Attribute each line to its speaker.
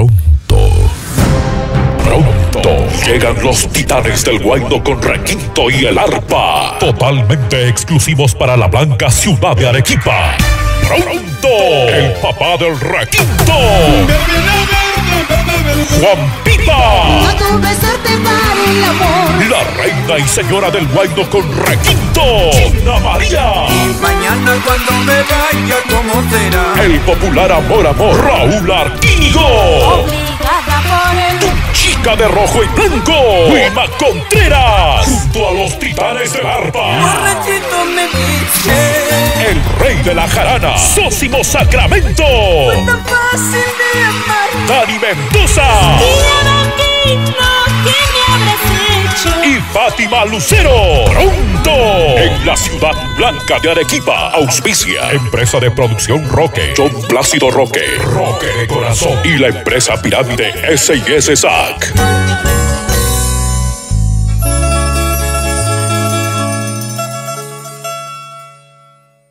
Speaker 1: Pronto llegan los titanes del Guayno con requinto y el arpa, totalmente exclusivos para la blanca ciudad de Arequipa. Pronto, el papá del requinto, Juan Pita.
Speaker 2: A tu besarte para el amor.
Speaker 1: La reina y señora del Guayno con requinto, China María.
Speaker 3: Y mañana cuando me vaya, ¿cómo será?
Speaker 1: El popular amor, Raúl Arquínigo.
Speaker 2: Obligada por el
Speaker 1: Chica de rojo y blanco, Wilma Contreras, junto a los titanes del arpa.
Speaker 3: Borrachito me dice,
Speaker 1: El rey de la jarana, Sósimo Sacramento.
Speaker 3: tan fácil de amar.
Speaker 1: Dani Mendoza y Fátima Lucero. Pronto en la ciudad blanca de Arequipa. Auspicia empresa de producción Roque, John Plácido Roque, Roque de Corazón y la empresa Pirámide S&S SAC.